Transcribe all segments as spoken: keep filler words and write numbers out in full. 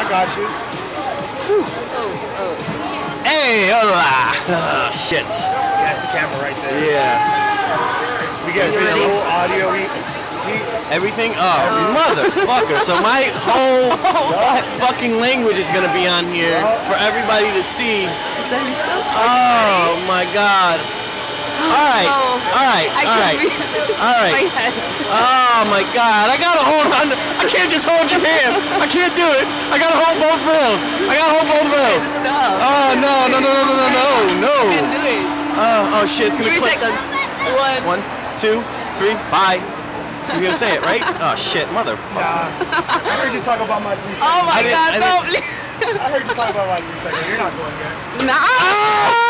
got you. Oh, oh. Hey, hola. Oh, shit. Yeah, that's the camera right there. Yeah. We got visual, audio. We, we, Everything? Oh, motherfucker. So my whole fucking language is gonna be on here for everybody to see. Oh my god. Alright, alright, alright, alright. Oh my god, I gotta hold on. I can't just hold your hand. I can't do it. I gotta hold both rails. I gotta hold both rails. Oh no, no, no, no, no, no, no, no. Oh, oh shit, it's gonna Three click. seconds. One. One, two, three, bye. He's gonna say it, right? Oh shit, motherfucker. nah, I heard you talk about my three seconds. Oh my god, no, please. I heard you talk about my three seconds. You're not going there. Nah.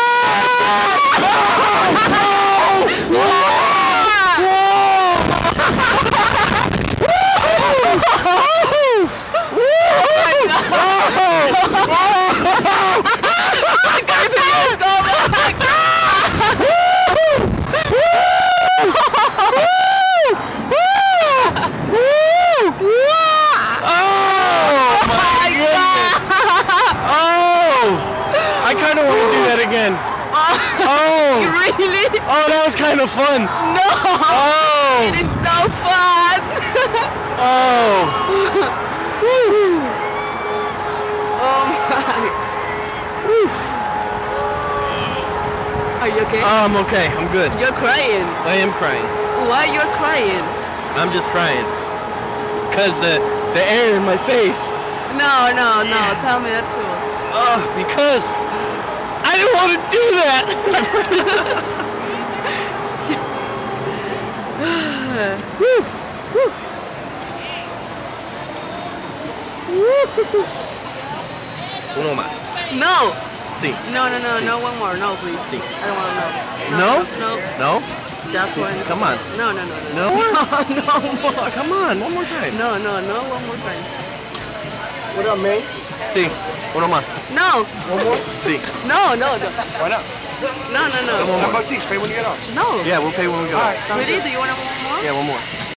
I kind of want to do that again. Oh. Really? Oh, that was kind of fun. No. Oh. It is no fun. Oh. Oh my. Are you okay? Oh, I'm okay. I'm good. You're crying. I am crying. Why you're crying? I'm just crying. Cause the the air in my face. No, no, no. Tell me the truth. Oh, because I didn't want to do that. Woo. Woo. Uno más. No. Sí. No, no, no, no. One more. No, please. Sí. I don't want to know. No? No. No? Just Sí, one. sí, come on. No, no, no, no. No? No, no more. Come on, one more time. No, no, no. One more time. What up, man? Sí. Uno más. No. One more? Sí. No, no, no. Why not? No, no, no. Ten bucks each. Pay when you get off. No. Yeah, we'll pay when we go. All right, sounds Really? good. Do you want one more? Yeah, one more.